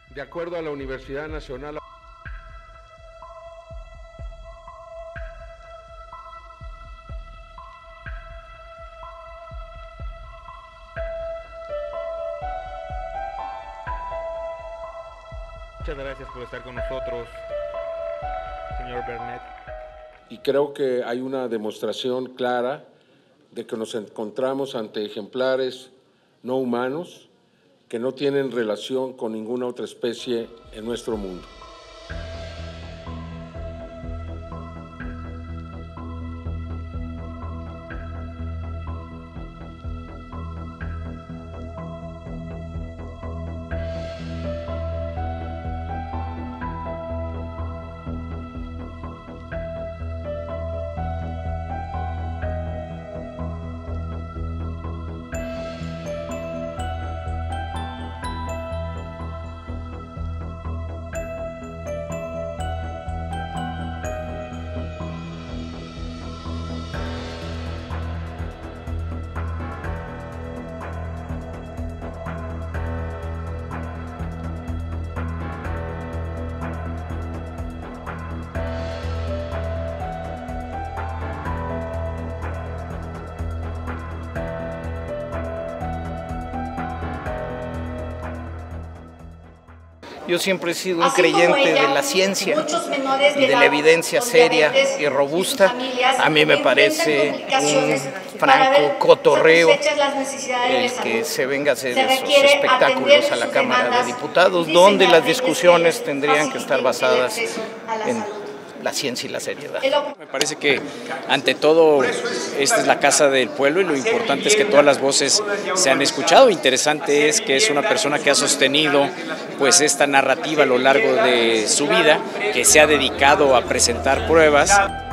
De acuerdo a la Universidad Nacional. Muchas gracias por estar con nosotros, señor Bernet. Y creo que hay una demostración clara de que nos encontramos ante ejemplares no humanos que no tienen relación con ninguna otra especie en nuestro mundo. Yo siempre he sido un creyente de la ciencia y de la evidencia seria y robusta. A mí me parece un franco cotorreo el que se venga a hacer esos espectáculos a la Cámara de Diputados, donde las discusiones tendrían que estar basadas en la ciencia y la seriedad. Me parece que ante todo esta es la casa del pueblo y lo importante es que todas las voces se han escuchado. Interesante es que es una persona que ha sostenido pues esta narrativa a lo largo de su vida, que se ha dedicado a presentar pruebas.